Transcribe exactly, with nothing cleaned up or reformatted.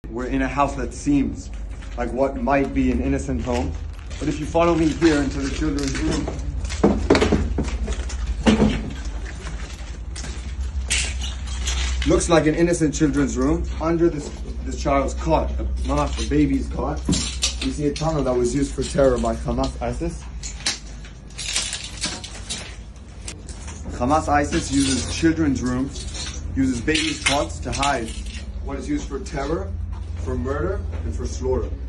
We're in a house that seems like what might be an innocent home. But if you follow me here into the children's room, looks like an innocent children's room. Under this, this child's cot, a, not a baby's cot, you see a tunnel that was used for terror by Hamas ISIS. Hamas ISIS uses children's rooms, uses babies' cots to hide what is used for terror, for murder, and for slaughter.